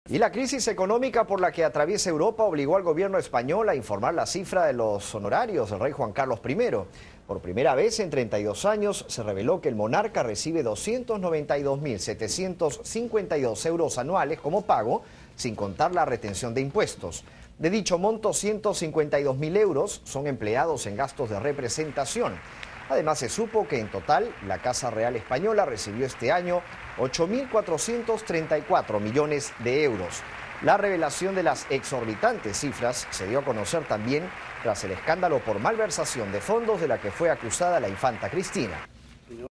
Y la crisis económica por la que atraviesa Europa obligó al gobierno español a informar la cifra de los honorarios del rey Juan Carlos I. Por primera vez en 32 años se reveló que el monarca recibe 292.752 euros anuales como pago, sin contar la retención de impuestos. De dicho monto, 152.000 euros son empleados en gastos de representación. Además, se supo que en total la Casa Real Española recibió este año 8.434 millones de euros. La revelación de las exorbitantes cifras se dio a conocer también tras el escándalo por malversación de fondos de la que fue acusada la infanta Cristina.